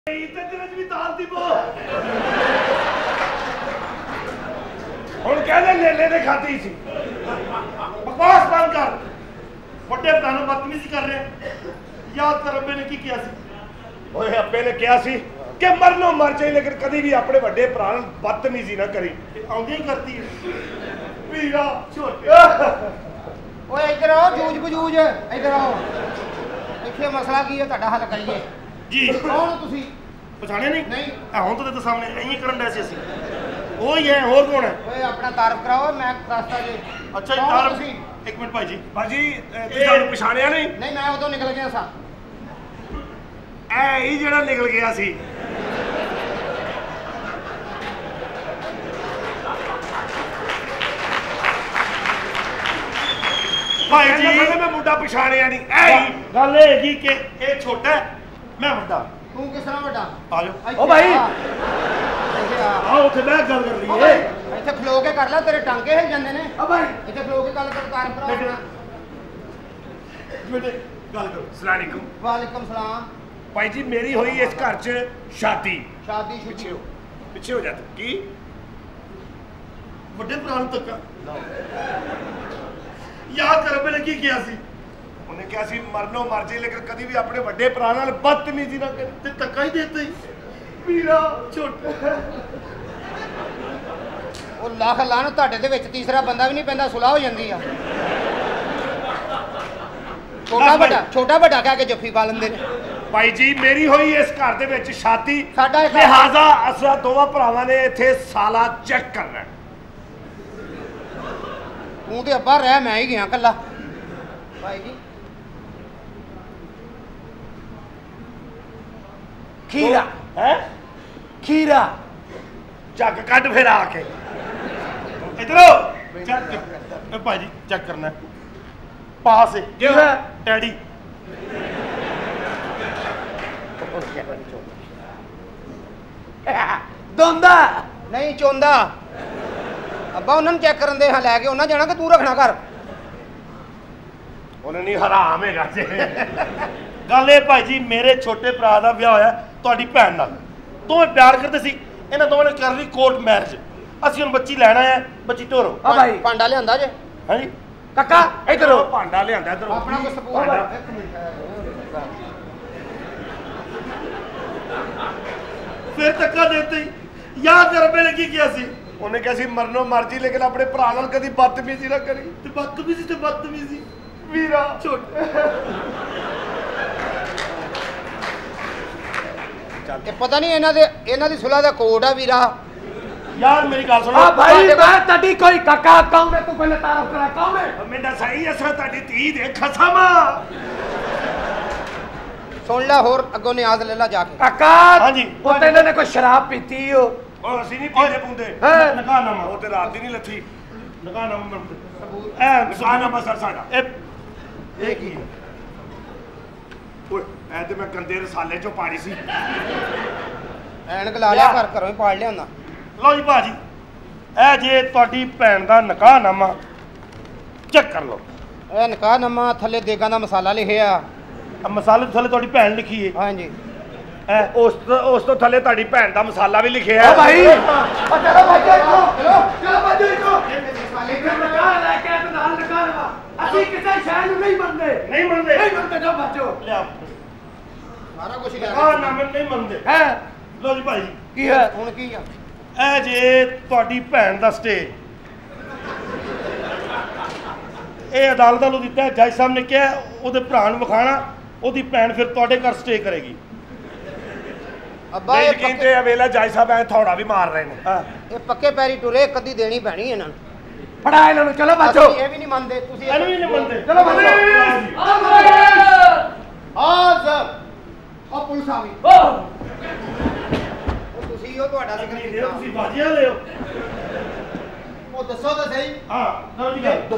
भी दाल दी बो हुण कहदे लेले ने खाधी सी बकवास बंद कर बड़े भरा बदतमीजी कर रहे याद कर अब्बे ने की किया सी ओए अब्बे ने कहा सी कि मरनो मर जाए लेकिन कभी भी अपने बड़े भरा बदतमीजी ना करी आउंदी ही करती है वीरा छोटे ओए इधर आओ जूझ बजूझ इधर आओ देखिए मसला की है ਤੁਹਾਡਾ हल करिए जी कौन तुसी पछाने नहीं नहीं हुण तो सामने यही करन दे सी ओ ही है और कौन है ओए अपना तारफ कराओ मैं रास्ता जे अच्छा तारफ एक मिनट भाजी तू जान पछाणिया नहीं नहीं मैं उदों निकल गया सा ए ही जेड़ा निकल गया सी भाई जी मैं मुंडा पछाणिया नहीं ए गल है कि ए छोटा है मैं बड़ा तू किस तरह बड़ा आ जाओ ओ भाई आओ उठे मैं गल कर रही है ਇੱਥੇ ਖਲੋ ਕੇ ਕਰ ਲੈ ਤੇਰੇ ਟਾਂਕੇ ਹਿਲ ਜਾਂਦੇ ਨੇ ਆ ਭਾਈ ਇੱਥੇ ਖਲੋ ਕੇ ਗੱਲ ਕਰ ਤਾਰਫ ਕਰਾਓ बेटे गल करो अस्सलाम वालेकुम वालेकुम सलाम भाई जी मेरी हुई इस घर च शादी शादी पीछे हो जाते की बड़े भरा तक याद कर मैंने की किया सी उन्हें क्या सी मरनो मर जाए लेकिन कभी भी अपने बड़े भरा नाल बदतमीजी ना करे ते धक्का ही देते वीरा छोटा ਉਹ ਲੱਖ ਲਾਣ ਤੁਹਾਡੇ ਦੇ ਵਿੱਚ ਤੀਸਰਾ ਬੰਦਾ ਵੀ ਨਹੀਂ ਪੈਂਦਾ ਸੁਲਾਹ ਹੋ ਜਾਂਦੀ ਆ ਛੋਟਾ ਵੱਡਾ ਕਹਿ ਕੇ ਜੱਫੀ ਪਾ ਲੈਂਦੇ ਨੇ ਭਾਈ ਜੀ ਮੇਰੀ ਹੋਈ ਇਸ ਘਰ ਦੇ ਵਿੱਚ ਸ਼ਾਦੀ ਸਾਡਾ ਲਿਹਾਜ਼ਾ ਅਸਾਂ ਦੋਵਾਂ ਭਰਾਵਾਂ ਨੇ ਇੱਥੇ ਸਾਲਾ ਚੈੱਕ ਕਰਨਾ ਤੂੰ ਤੇ ਅੱਬਾ ਰਹਿ ਮੈਂ ਹੀ ਗਿਆ ਕੱਲਾ ਭਾਈ ਜੀ खीरा है खीरा चक कट फिर आके इधरो चेक भाजी चेक करना पास क्यों है डैडी ਦੋਂਦਾ ਨਹੀਂ ਚੋਂਦਾ ਅੱਬਾ ਉਹਨਾਂ ਨੂੰ ਚੈੱਕ ਕਰਨ ਦੇ ਹਾਂ ਲੈ ਕੇ ਉਹਨਾਂ ਜਾਣਾ ਕਿ ਤੂੰ ਰੱਖਣਾ ਘਰ ਉਹਨੇ ਨਹੀਂ ਹਰਾਮ ਹੈਗਾ ਜੇ ਗੱਲ ਇਹ ਭਾਈ ਜੀ ਮੇਰੇ ਛੋਟੇ ਭਰਾ ਦਾ ਵਿਆਹ ਹੋਇਆ ਤੁਹਾਡੀ ਭੈਣ ਨਾਲ ਦੋਵੇਂ ਪਿਆਰ ਕਰਦੇ ਸੀ ਇਹਨਾਂ ਦੋਵਾਂ ਨੇ ਕਰ ਲਈ ਕੋਰਟ ਮੈਰਿਜ ਅਸੀਂ ਹੁਣ ਬੱਚੀ ਲੈਣਾ ਹੈ ਬੱਚੀ ਢੋਰੋ ਆ ਭਾਈ ਭਾਂਡਾ ਲਿਆਂਦਾ ਜੇ ਹਾਂਜੀ ਕਾਕਾ ਇਧਰੋ ਭਾਂਡਾ ਲਿਆਂਦਾ ਇਧਰੋ ਆਪਣਾ ਕੋਈ ਸਬੂਤ ਇੱਕ ਮਿੰਟ ਫਿਰ ਧੱਕਾ ਦੇਤੇ ਯਾਦ ਕਰ ਪਹਿਲੇ ਕੀ ਕਿਹਾ ਸੀ ਉਹਨੇ ਕਿਹਾ ਸੀ ਮਰਨੋ ਮਰਜੀ ਲੇਕਿਨ ਆਪਣੇ ਭਰਾ ਨਾਲ ਕਦੀ ਬਦਤਮੀਜ਼ੀ ਨਾ ਕਰੀ ਤੇ ਬਦਤਮੀਜ਼ੀ ਵੀਰਾ ਛੋਟਾ ਇਹ ਪਤਾ ਨਹੀਂ ਇਹਨਾਂ ਦੀ ਸੁਲਾ ਦਾ ਕੋਡ ਆ ਵੀਰਾ यार मेरी गल सुनो भाई मैं तड़ी कोई काका कौन है तू पहले तारफ करा कौन है मैं सही असा ताड़ी धी दे खसम सुन ले होर अगों नियाज ले ला जाके काका हां जी वो तो इन्होंने कोई शराब पीती हो और असि नहीं पीते पुंदे नका नामा वो ते रात दी नहीं लथी नका नामा सबूत ए नका नामा सर साडा ए की ओए ए ते मैं गंदे रसाले चो पानी सी ਐਨਕ ਲਾ ਲਿਆ ਘਰੋਂ ਹੀ ਪਾੜ ਲਿਆਂਦਾ लो जी भाजी ए जे ਤੁਹਾਡੀ ਭੈਣ ਦਾ ਨਿਕਾਹ ਨਾਮਾ ਚੈੱਕ ਕਰ ਲਓ ਇਹ ਨਿਕਾਹ ਨਾਮਾ ਥੱਲੇ ਦੇਗਾਂ ਦਾ ਮਸਾਲਾ ਲਿਖਿਆ ਆ ਮਸਾਲੇ ਥੱਲੇ ਤੁਹਾਡੀ ਭੈਣ ਲਿਖੀ ਹੈ ਹਾਂਜੀ ਐ ਉਸ ਤੋਂ ਥੱਲੇ ਤੁਹਾਡੀ ਭੈਣ ਦਾ ਮਸਾਲਾ ਵੀ ਲਿਖਿਆ ਹੈ भाई चलो भाई चलो भाई को लेकर लगा लेके तो नाल लगा लगा ਅਸੀਂ ਕਿਸੇ ਸ਼ਹਿਰ ਨੂੰ ਨਹੀਂ ਮੰਨਦੇ ਜੋ ਬੱਚੋ ਲਿਆ ਸਾਰਾ ਕੁਝ ਲਿਆ ਹਾਂ ਨਾ ਮੈਂ ਨਹੀਂ ਮੰਨਦੇ ਹੈ ਲੋ ਜੀ ਭਾਈ ਕੀ ਹੈ ਹੁਣ ਕੀ ਆ ਇਹ ਜੇ ਤੁਹਾਡੀ ਭੈਣ ਦਾ ਸਟੇ ਇਹ ਅਦਾਲਤ ਵੱਲੋਂ ਦਿੱਤਾ ਜੱਜ ਸਾਹਿਬ ਨੇ ਕਿਹਾ ਉਹਦੇ ਭਰਾ ਨੂੰ ਵਿਖਾਣਾ ਉਹਦੀ ਭੈਣ ਫਿਰ ਤੁਹਾਡੇ ਘਰ ਸਟੇ ਕਰੇਗੀ ਅੱਬਾ ਇਹ ਯਕੀਨ ਤੇ ਵੇਲਾ ਜੱਜ ਸਾਹਿਬ ਐ ਥੋੜਾ ਵੀ ਮਾਰ ਰਹੇ ਨੇ ਇਹ ਪੱਕੇ ਪੈਰੀ ਟੁਰੇ ਕਦੀ ਦੇਣੀ ਪੈਣੀ ਇਹਨਾਂ ਨੂੰ ਫੜਾ ਇਹਨਾਂ ਨੂੰ ਚਲੋ ਬੱਚੋ ਇਹ ਵੀ ਨਹੀਂ ਮੰਨਦੇ ਤੁਸੀਂ ਇਹਨੂੰ ਵੀ ਨਹੀਂ ਮੰਨਦੇ ਚਲੋ ਬੱਚੋ ਆਜ਼ ਉਹ ਪੁਲਿਸ ਆ ਗਈ ਉਹ ਤੁਸੀਂ ਉਹ ਤੁਹਾਡਾ ਜ਼ਿਕਰ ਨਹੀਂ ਕੀਤਾ ਤੁਸੀਂ ਬਾਜੀਆਂ ਲਿਓ ਉਹ ਦੱਸੋ ਤਾਂ ਸਹੀ ਹਾਂ ਲਓ ਜੀ ਇਹ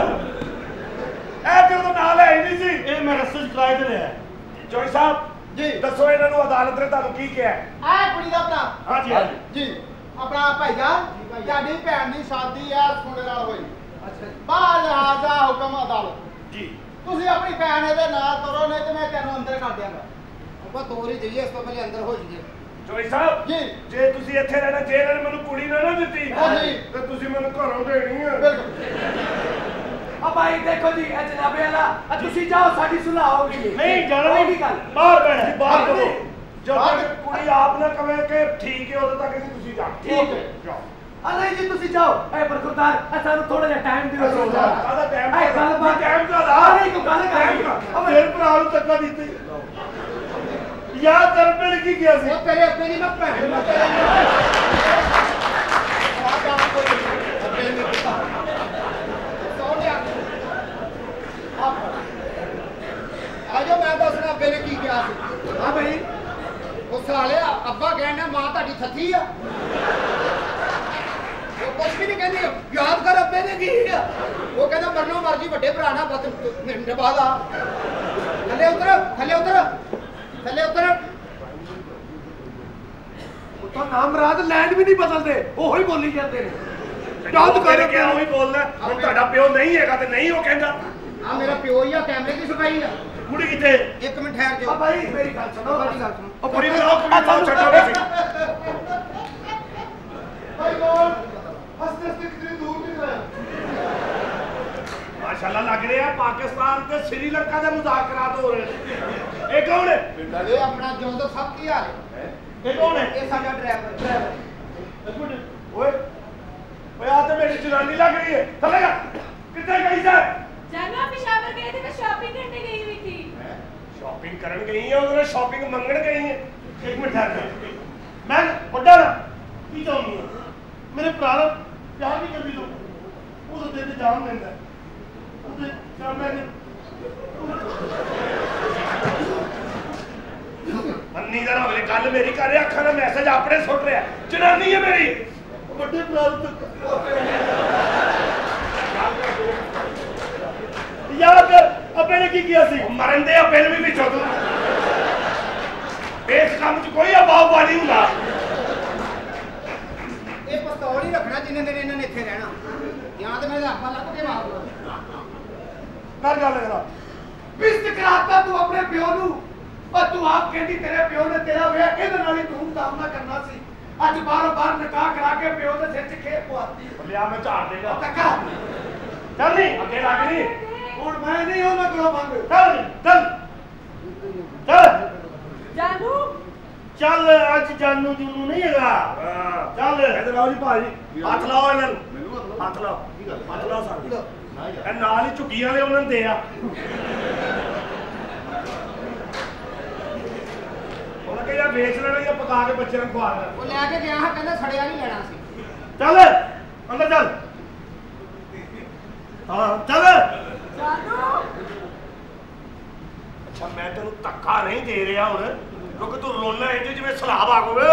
ਜਦੋਂ ਨਾਲ ਹੈ ਨਹੀਂ ਸੀ ਇਹ ਮੈਂ ਰਸਤੇ 'ਚ ਕਿਰਾਏ ਤੇ ਲਿਆ ਜੋਈ ਸਾਹਿਬ ਜੀ ਦੱਸੋ ਇਹਨਾਂ ਨੂੰ ਅਦਾਲਤ ਨੇ ਤੁਹਾਨੂੰ ਕੀ ਕਿਹਾ ਆ ਕੁੜੀ ਦਾ ਭਰਾ ਹਾਂਜੀ ਜੀ ਆਪਣਾ ਭਾਈਆ ਤੁਹਾਡੀ ਭੈਣ ਦੀ ਸ਼ਾਦੀ ਆ ਸੋਨੇ ਨਾਲ ਹੋਈ ਅੱਛਾ ਬਾਹਰ ਲਿਹਾਜ਼ਾ ਹੁਕਮ ਅਦਾਲਤ ਜੀ ਤੁਸੀਂ ਆਪਣੀ ਭੈਣ ਇਹਦੇ ਨਾਲ ਕਰੋ ਨਹੀਂ ਤੇ ਮੈਂ ਤੈਨੂੰ ਅੰਦਰ ਕਰ ਦਿਆਂਗਾ ਆਪਾਂ ਤੋਰ ਹੀ ਦਈਏ ਇਸ ਤੋਂ ਪਹਿਲੇ ਅੰਦਰ ਹੋ ਜਾਈਏ ਜੋਈ ਸਾਹਿਬ ਜੀ ਜੇ ਤੁਸੀਂ ਇੱਥੇ ਰਹਿਣਾ ਜੇ ਇਹਨਾਂ ਨੇ ਮੈਨੂੰ ਕੁੜੀ ਨਾ ਦਿੱਤੀ ਹਾਂਜੀ ਤੇ ਤੁਸੀਂ ਮੈਨੂੰ ਘਰੋਂ ਦੇਣੀ ਹੈ ਬਿਲਕੁਲ ਭਾਈ ਦੇਖੋ ਜੀ ਇਹ ਜਨਾਬੇ ਵਾਲਾ ਤੁਸੀਂ ਜਾਓ ਸਾਡੀ ਸੁਲਾਹ ਹੋਗੀ ਨਹੀਂ ਜਾਣਾ ਹੋਗੀ ਗੱਲ ਬਾਹਰ ਬੈਠ ਬਾਹਰ ਕਰੋ ਜਦ ਤੱਕ ਕੁੜੀ ਆਪ ਨਾ ਕਵੇ ਕਿ ਠੀਕ ਹੈ ਉਦੋਂ ਤੱਕ ਨਹੀਂ ਤੁਸੀਂ ਜਾ ਠੀਕ ਹੈ ਜਾਓ ਨਹੀਂ ਜੀ ਤੁਸੀਂ ਜਾਓ ਬਰਖੁਰਦਾਰ ਸਾਨੂੰ ਥੋੜਾ ਜਿਹਾ ਟਾਈਮ ਦਿਓ ਆਦਾ ਟਾਈਮ ਗੱਲ ਬਾਤ ਟਾਈਮ ਦਾ ਲਾ ਨਹੀਂ ਕੋਈ ਗੱਲ ਕਰ ਮੇਰੇ ਭਰਾ ਨੂੰ ਧੱਕਾ ਦਿੱਤੀ ਯਾਦ ਕਰ ਮੇਰੇ ਕੀ ਗਿਆ ਸੀ ਉਹ ਤੇਰੇ ਅੱਗੇ ਨਹੀਂ ਮੈਂ ਭੈਣ ਮੈਂ ਤੇਰੇ ਆ ਕੰਮ ਕੋਈ ਅੱਗੇ ਨਹੀਂ ਕੀਤਾ ਸੋਹਣਿਆ ਆਜੋ ਮੈਂ ਦੱਸਣਾ ਅੱਗੇ ਨੇ ਕੀ ਕਿਹਾ ਸੀ ਹਾਂ ਭਾਈ ਉਹ ਸਾਲੇ ਅੱਬਾ ਕਹਿੰਦਾ ਮਾਂ ਤੁਹਾਡੀ ਥੱਥੀ ਆ ਉਹ ਕੁਛ ਵੀ ਨਹੀਂ ਕਹਿੰਦੀ ਯਾਦ ਕਰ ਅੱਬੇ ਨੇ ਕੀ ਆ ਉਹ ਕਹਿੰਦਾ ਮਰਨੋਂ ਮਰਜੀ ਵੱਡੇ ਭਰਾ ਨਾਲ ਬਸ ਨਿਭਾਦਾ ਥੱਲੇ ਉਤਰ ਥੱਲੇ ਉਤਰ ਥੱਲੇ ਉਤਰ ਤਾਂ ਨਾਮ ਰਾਜ ਲੈਂਡ ਵੀ ਨਹੀਂ ਬਦਲਦੇ ਉਹੋ ਹੀ ਬੋਲੀ ਜਾਂਦੇ ਨੇ ਯਾਦ ਕਰ ਕੇ ਉਹੀ ਬੋਲਦਾ ਹੁਣ ਤੁਹਾਡਾ ਪਿਓ ਨਹੀਂ ਹੈਗਾ ਤੇ ਨਹੀਂ ਉਹ ਕਹਿੰਦਾ ਆ ਮੇਰਾ ਪਿਓ ਹੀ ਆ ਕੈਮਰੇ ਦੀ ਸਫਾਈ ਆ ਕੁੜੀ ਕਿੱਥੇ 1 ਮਿੰਟ ਠਹਿਰ ਜਾਓ ਭਾਈ ਮੇਰੀ ਗੱਲ ਸੁਣੋ ਮੇਰੀ ਗੱਲ ਸੁਣੋ ਉਹ ਕੁੜੀ ਨੂੰ ਛੱਡੋ ਸੀ ਭਾਈ ਕੋਲ ਹਸਤੇ ਹਸਤੇ ਕਿਤਨੀ ਦੂਰ ਨਹੀਂ ਗਿਆ ਮਾਸ਼ਾਅੱਲਾ ਲੱਗ ਰਿਹਾ ਪਾਕਿਸਤਾਨ ਤੇ ਸ਼੍ਰੀਲੰਕਾ ਦੇ ਮੁਜ਼ਾਕਰਾਤ ਹੋ ਰਹੇ ਨੇ ਇਹ ਕੌਣ ਹੈ ਇਹ ਆਪਣਾ ਜੋਦੋ ਸਭ ਕੀ ਹਾਲ ਹੈ ਇਹ ਕੌਣ ਹੈ ਇਹ ਸਾਡਾ ਡਰਾਈਵਰ ਓਏ ਓਏ ਆ ਤੇ ਮੇਰੀ ਜਨਾਨੀ ਲੱਗ ਰਹੀ ਹੈ ਥੱਲੇ ਜਾ ਕਿੱਥੇ ਗਈ ਸਰ जाना पेशावर गए थे मैं शॉपिंग करने गई हुई थी शॉपिंग करन गई है उन्होंने शॉपिंग मंगण गई है एक मिनट ठहर मैं बड़ा ना की चाहूंगी मेरे भरा ना प्यार भी करदी तू वो तो तेरे जान देंदा ਉਹਦੇ ਸਾਹਮਣੇ ਅੰਨੀ ਦਾ ਹੋਵੇ ਗੱਲ ਮੇਰੀ ਕਰ ਰਿਹਾ ਅੱਖਾਂ ਦਾ ਮੈਸੇਜ ਆਪਣੇ ਸੁੱਟ ਰਿਹਾ ਜਨਾਨੀ ਹੈ ਮੇਰੀ ਵੱਡੇ ਭਰਾ ਯਾਦ ਅੱਬੇ ਨੇ ਕੀ ਕੀਤਾ ਸੀ ਮਰਨ ਦੇ ਅੱਬੇ ਨੂੰ ਵੀ ਵਿੱਚੋਂ ਤੂੰ ਇਸ ਕੰਮ 'ਚ ਕੋਈ ਅਬਾਉ ਵਾਲੀ ਹੁੰਦਾ ਇਹ ਪਿਸਤੌਲ ਹੀ ਰੱਖਣਾ ਜਿੰਨੇ ਦਿਨ ਇਹਨਾਂ ਨੇ ਇੱਥੇ ਰਹਿਣਾ ਜਾਂ ਤੇ ਮੇਰੇ ਆਪਾਂ ਲੱਭ ਕੇ ਮਾਰ ਕਰ ਗੱਲ ਕਰਾ ਬਿਸਤ ਕਰਾਤਾ ਤੂੰ ਆਪਣੇ ਪਿਓ ਨੂੰ ਪਰ ਤੂੰ ਆਪ ਕਹਿੰਦੀ ਤੇਰੇ ਪਿਓ ਨੇ ਤੇਰਾ ਵਿਆਹ ਇਹਦੇ ਨਾਲ ਹੀ ਧੂਮ-ਧਾਮ ਨਾਲ ਕਰਨਾ ਸੀ ਅੱਜ ਬਾਰ-ਬਾਰ ਨਿਕਾਹ ਕਰਾ ਕੇ ਪਿਓ ਦੇ ਸਿਰ 'ਚ ਖੇਪ ਪਵਾਤੀ ਲਿਆ ਮੈਂ ਝਾੜ ਦੇਗਾ ਟੱਕਾ ਚੱਲ ਨਹੀਂ ਅੱਗੇ ਲੱਗ ਨਹੀਂ ਹੁਣ ਮੈਂ ਨਹੀਂ ਉਹਨਾਂ ਕੋਲੋਂ ਮੰਗ ਚੱਲ ਚੱਲ ਚੱਲ जानू ਚੱਲ ਅੱਜ ਜਾਨੂ ਜੂਨੂ ਨਹੀਂ ਹੈਗਾ ਚੱਲ ਇਧਰ ਆਓ ਜੀ ਭਾਜੀ ਹੱਥ ਲਾਓ ਇਹਨਾਂ ਨੂੰ ਹੱਥ ਲਾਓ ਹੱਥ ਲਾਓ ਸਾਰੇ ਇਹ ਨਾਲ ਹੀ ਝੁੱਗੀ ਵਾਲੇ ਉਹਨਾਂ ਨੂੰ ਦੇ ਆ ਉਹਨਾਂ ਕਹਿੰਦਾ ਵੇਚ ਲੈਣਾ ਜਾਂ ਪਕਾ ਕੇ ਬੱਚਿਆਂ ਨੂੰ ਖਵਾ ਦੇਣਾ ਉਹ ਲੈ ਕੇ ਗਿਆ ਹਾਂ ਕਹਿੰਦਾ ਸੜਿਆ ਨਹੀਂ ਲੈਣਾ ਸੀ ਚੱਲ ਅੰਦਰ ਚੱਲ ਹਾਂ ਚੱਲ जानू ਅੱਛਾ ਮੈਂ ਤੈਨੂੰ ਧੱਕਾ ਨਹੀਂ ਦੇ ਰਿਹਾ ਹੁਣ ਕਿਉਂਕਿ ਤੂੰ ਰੋਣਾ ਇੰਜ ਜਿਵੇਂ ਸਲਾਬ ਆ ਗਵੇ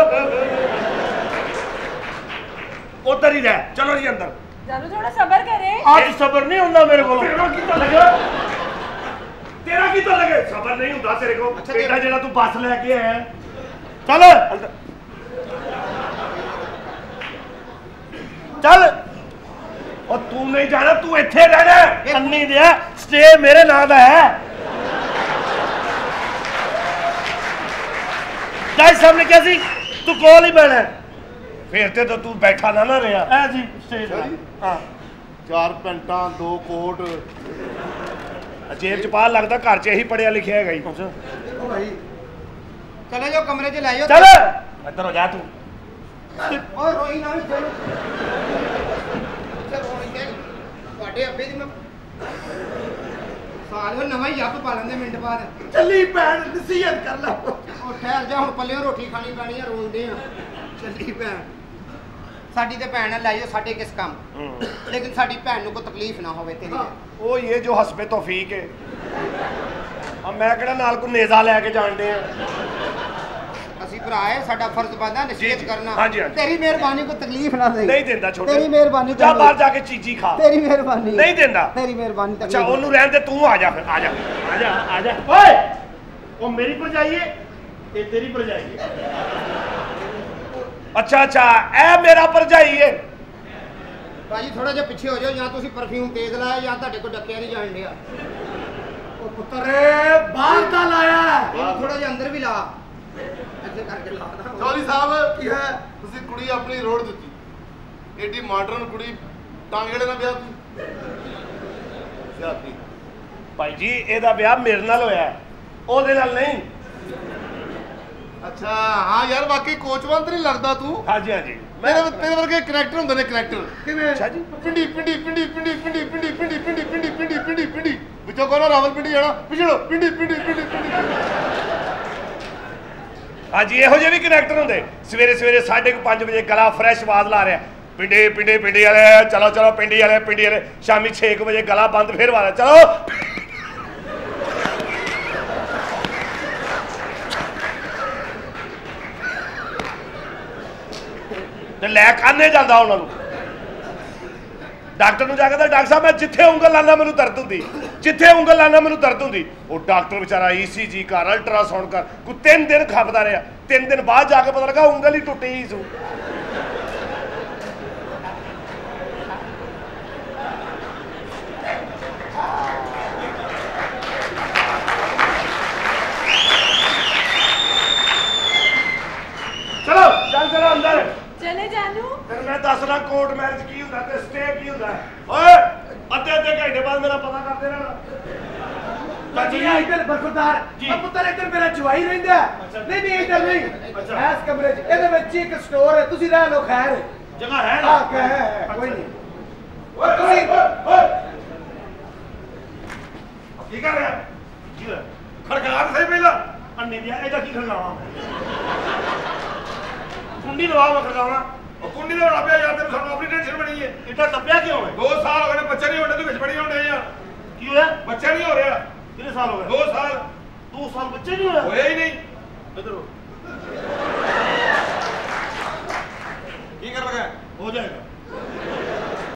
ਉਧਰ ਹੀ ਰਹਿ ਚਲੋ ਜੀ ਅੰਦਰ जानू थोड़ा सब्र करे ਅੱਜ ਸਬਰ ਨਹੀਂ ਹੁੰਦਾ ਮੇਰੇ ਕੋਲ ਤੇਰਾ ਕਿੱਦਾਂ ਲੱਗਾ ਤੇਰਾ ਕਿੱਦਾਂ ਲੱਗੇ ਸਬਰ ਨਹੀਂ ਹੁੰਦਾ ਤੇਰੇ ਕੋਲ ਬੇਟਾ ਜਿਹੜਾ ਤੂੰ ਬੱਸ ਲੈ ਕੇ ਆਇਆ ਚੱਲ ਅੰਦਰ ਚੱਲ ਉਹ ਤੂੰ ਨਹੀਂ ਜਾਣਾ ਤੂੰ ਇੱਥੇ ਰਹਿਣਾ ਅੰਨੀ ਦੇ ਸਟੇ ਮੇਰੇ ਨਾਂ ਦਾ ਹੈ ਜਾਈ ਸਾਹਮਣੇ ਕਿਹਾ ਸੀ ਤੂੰ ਕੋਲ ਹੀ ਬੈਣਾ ਫੇਰ ਤੇ ਤਾਂ ਤੂੰ ਬੈਠਾ ਨਾ ਰਿਹਾ ਐ ਜੀ ਸਟੇਜ ਹਾਂ 4 ਪੈਂਟਾਂ 2 ਕੋਟ ਜੇਬ ਚ ਪਾ ਲੱਗਦਾ ਘਰ ਚ ਇਹੀ ਪੜਿਆ ਲਿਖਿਆ ਹੈਗਾ ਹੀ ਉਹ ਭਾਈ ਚਲੇ ਜਾਓ ਕਮਰੇ 'ਚ ਲੈ ਜਾਓ ਚੱਲ ਇੱਧਰ ਹੋ ਜਾ ਤੂੰ ਓਏ ਰੋਈ ਨਾ ਚਲੋ ਰੋਈ ਤੇ ਤੁਹਾਡੇ ਅੱਬੇ ਦੀ ਮੈਂ ਸਾਲ ਉਹ ਨਵਾਂ ਹੀ ਜੱਪ ਪਾ ਲੈਂਦੇ ਮਿੰਟ ਬਾਅਦ ਚੱਲੀ ਭੈਣ ਨਸੀਹਤ ਕਰ ਲੈ ਉਹ ਠਹਿਰ ਜਾ ਹੁਣ ਪੱਲਿਓਂ ਰੋਟੀ ਖਾਣੀ ਪੈਣੀ ਆ ਰੋਲਦੇ ਆ ਚੱਲੀ ਭੈਣ ਸਾਡੀ ਤੇ ਭੈਣ ਲੈ ਜਾਓ ਸਾਡੇ ਕਿਸ ਕੰਮ ਲੇਕਿਨ ਸਾਡੀ ਭੈਣ ਨੂੰ ਕੋਈ ਤਕਲੀਫ ਨਾ ਹੋਵੇ ਤੇਰੀ ਉਹ ਇਹ ਜੋ ਹਸਬੇ ਤੌਫੀਕ ਹੈ ਆ ਮੈਂ ਕਿਹੜਾ ਨਾਲ ਕੋ ਨੇਜ਼ਾ ਲੈ ਕੇ ਜਾਣਦੇ ਆ ਅਸੀਂ ਭਰਾ ਹੈ ਸਾਡਾ ਫਰਜ਼ ਬਣਦਾ ਨਸੀਹਤ ਕਰਨਾ ਹਾਂਜੀ, ਹਾਂਜੀ। ਤੇਰੀ ਮਿਹਰਬਾਨੀ ਕੋਈ ਤਕਲੀਫ ਨਾ ਦੇ ਨਹੀਂ ਦਿੰਦਾ ਛੋਟੇ ਤੇਰੀ ਮਿਹਰਬਾਨੀ ਜਾ ਬਾਹਰ ਜਾ ਕੇ ਚੀਜ਼ੀ ਖਾ ਤੇਰੀ ਮਿਹਰਬਾਨੀ ਨਹੀਂ ਦਿੰਦਾ ਤੇਰੀ ਮਿਹਰਬਾਨੀ ਅੱਛਾ ਉਹਨੂੰ ਰਹਿਣ ਦੇ ਤੂੰ ਆ ਜਾ ਫਿਰ ਆ ਜਾ ਆ ਜਾ ਆ ਜਾ ਓਏ ਉਹ ਮੇਰੀ ਭਰਜਾਈ ਹੈ ਇਹ ਤੇਰੀ ਭਰਜਾਈ ਹੈ ਅੱਛਾ ਅੱਛਾ ਇਹ ਮੇਰਾ ਭਰਜਾਈ ਹੈ ਭਾਜੀ ਥੋੜਾ ਜਿਹਾ ਪਿੱਛੇ ਹੋ ਜਾਓ ਜਾਂ ਤੁਸੀਂ ਪਰਫਿਊਮ ਤੇਜ਼ ਲਾਇਆ ਜਾਂ ਤੁਹਾਡੇ ਕੋਲ ਡੱਕਿਆ ਨਹੀਂ ਜਾਣ ਡਿਆ ਉਹ ਪੁੱਤਰੇ ਬਾਹਰ ਦਾ ਲਾਇਆ ਇਹਨੂੰ ਥੋੜਾ ਜਿਹਾ ਅੰਦਰ ਵੀ ਲਾ ਇੱਥੇ ਕਰਕੇ ਲਾ ਨਾ ਚੌਧਰੀ ਸਾਹਿਬ ਕੀ ਹੈ ਤੁਸੀਂ ਕੁੜੀ ਆਪਣੀ ਰੋੜ ਦਿੱਤੀ ਏਡੀ ਮਾਡਰਨ ਕੁੜੀ ਟਾਂਗੇੜੇ ਨਾਲ ਵਿਆਹ ਤੂੰ ਸਿਆਪੀ ਭਾਈ ਜੀ ਇਹਦਾ ਵਿਆਹ ਮੇਰੇ ਨਾਲ ਹੋਇਆ ਉਹਦੇ ਨਾਲ ਨਹੀਂ। ਅੱਛਾ ਹਾਂ ਯਾਰ ਵਾਕਈ ਕੋਚਵੰਤ ਨਹੀਂ ਲੱਗਦਾ ਤੂੰ ਹਾਂਜੀ ਹਾਂਜੀ ਤੇਰੇ ਵਰਗੇ ਕਰੈਕਟਰ ਹੁੰਦੇ ਨੇ ਕਰੈਕਟਰ ਕਿਵੇਂ ਅੱਛਾ ਜੀ ਪਿੰਡੀ ਪਿੰਡੀ ਪਿੰਡੀ ਪਿੰਡੀ ਪਿੰਡੀ ਪਿੰਡੀ ਪਿੰਡੀ ਪਿੰਡੀ ਪਿੰਡੀ ਪਿੰਡੀ ਪਿੰਡੀ ਪਿੰਡੀ ਵਿੱਚੋਂ ਕੋਨਾ ਰਾਵਲਪਿੰਡੀ ਜਾਣਾ ਪਿਛੜੋ ਪਿੰਡੀ ਪਿੰਡੀ ਪਿੰਡੀ ਪਿੰਡੀ ਹਾਂਜੀ ਇਹੋ ਜਿਹੇ ਵੀ ਕਨੈਕਟਰ ਹੁੰਦੇ। ਸਵੇਰੇ ਸਵੇਰੇ 5:30 ਵਜੇ ਗਲਾ ਫਰੈਸ਼ ਆਵਾਜ਼ ਲਾ ਰਿਹਾ ਪਿੰਡੀ ਪਿੰਡੀ ਪਿੰਡੀ ਵਾਲੇ ਚਲੋ ਚਲੋ ਪਿੰਡੀ ਵਾਲੇ ਸ਼ਾਮੀ 6 ਵਜੇ ਗਲਾ ਬੰਦ ਫਿਰ ਵਾਲਾ ਚਲੋ ਤੇ ਲੈ ਕਾਨੇ ਜਾਂਦਾ ਉਹਨਾਂ ਨੂੰ ਡਾਕਟਰ ਨੂੰ ਜਾ ਕੇ ਡਾਕਟਰ ਸਾਹਿਬ ਮੈਂ ਜਿੱਥੇ ਉਂਗਲ ਲਾਣਾ ਮੈਨੂੰ ਦਰਦ ਹੁੰਦੀ ਜਿੱਥੇ ਉਂਗਲ ਲਾਣਾ ਮੈਨੂੰ ਦਰਦ ਹੁੰਦੀ। ਉਹ ਡਾਕਟਰ ਵਿਚਾਰਾ ECG ਕਰ ਅਲਟਰਾਸਾਊਂਡ ਕਰ ਕੋਈ 3 ਦਿਨ ਖਪਦਾ ਰਿਹਾ 3 ਦਿਨ ਬਾਅਦ ਜਾ ਕੇ ਪਤਾ ਲੱਗਾ ਉਂਗਲ ਹੀ ਟੁੱਟੀ ਸੂ। ਚਲੋ ਚੱਲ ਚਲੋ ਅੰਦਰ ਚਲੇ ਜਾਨੂ ਤੈਨੂੰ ਮੈਂ ਦੱਸਣਾ ਕੋਰਟ ਮੈਰਿਜ ਕੀ ਹੁੰਦਾ ਤੇ ਸਟੇ ਕੀ ਹੁੰਦਾ। ਓਏ ਅੱਧੇ ਘੰਟੇ ਬਾਅਦ ਮੇਰਾ ਪਤਾ ਕਰਦੇ ਰਹਿਣਾ। ਜੀ ਇੱਧਰ ਬਰਖੁਰਦਾਰ ਜੀ। ਆ ਪੁੱਤਰ ਇੱਧਰ ਮੇਰਾ ਜਵਾਈ ਰਹਿੰਦਾ ਨਹੀਂ ਨਹੀਂ ਇੱਧਰ ਨਹੀਂ ਇਸ ਕਮਰੇ 'ਚ ਇਹਦੇ ਵਿੱਚ ਇੱਕ ਸਟੋਰ ਹੈ ਤੁਸੀਂ ਰਹਿ ਲਓ ਖੈਰ ਜਗ੍ਹਾ ਹੈ ਨਾ ਆ ਹੈ ਕੋਈ ਨਹੀਂ ਓਏ ਤੁਸੀਂ ਕੀ ਕਰ ਰਿਹਾ ਕੀ ਹੋਇਆ ਖੜਕਾ ਸਹੀ ਪਹਿਲਾਂ ਅੰਨੀ ਦਿਆ ਇਹਦਾ ਕੀ ਖੜਨਾਵਾ ਕੁੰਡੀ ਲਵਾ ਮੈਂ ਖੜਕਾਉਣਾ ਉਹ ਕੁੰਡੀ ਦਾ ਰੱਬਿਆ ਯਾਰ ਤੇ ਸਾਨੂੰ ਆਪਣੀ ਟੈਨਸ਼ਨ ਬਣੀ ਹੈ ਇੱਡਾ ਟੱਪਿਆ ਕਿਉਂ ਹੈ 2 ਸਾਲ ਹੋ ਗਏ ਨੇ ਬੱਚੇ ਨਹੀਂ ਹੋਣੇ ਤੂੰ ਵਿੱਚ ਬੜੀ ਹੋਣੇ ਆ ਕੀ ਹੋਇਆ ਬੱਚਾ ਨਹੀਂ ਹੋ ਰਿਹਾ ਕਿੰਨੇ ਸਾਲ ਹੋ ਗਏ 2 ਸਾਲ 2 ਸਾਲ ਬੱਚੇ ਨਹੀਂ ਹੋਇਆ ਹੋਇਆ ਹੀ ਨਹੀਂ ਇਧਰ ਕੀ ਕਰ ਲਗਾ ਹੋ ਜਾਏਗਾ